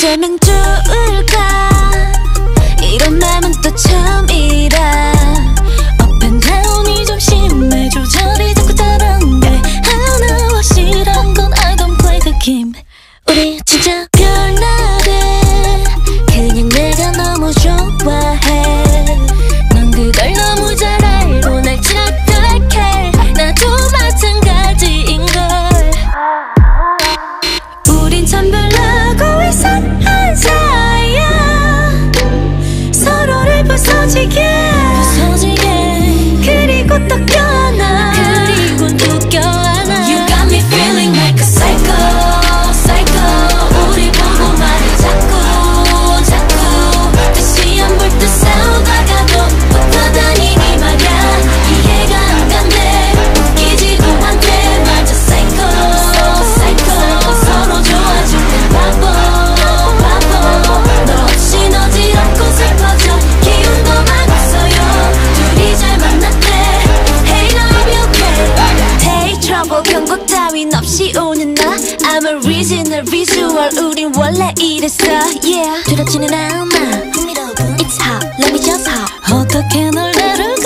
어쩌면 좋을까 이런 맘은 또 처음이라 Up and down이 좀 심해 조절이 자꾸 다른데 하나와 싫은 건 I don't play the game 우리 진짜 별나래 그냥 내가 너무 좋아해 넌 그걸 너무 잘 알고 날 착각해 나도 마찬가지인걸 우린 참 별나고 이상한 사이야 서로를 부서지게 그리고 또 껴안아 그리고 또 껴안아 You got me feeling like a psycho psycho 우리 보고 말해 자꾸 다시 안 볼 듯 싸우다가도 붙어다니니 말야 이해가 안 간대 웃기지도 않대 맞아 psycho 서로 좋아주는 바보 너 없인 어지럽고 슬퍼져 기운도 막 없어요 둘이 잘 만났대 Hey love you okay Take trouble 경고 따윈 없이 오는 나 I'm a original visual 우린 원래 이랬어 Yeah 두렵지는 않아 It's hot let me just hop 어떻게 널 다루지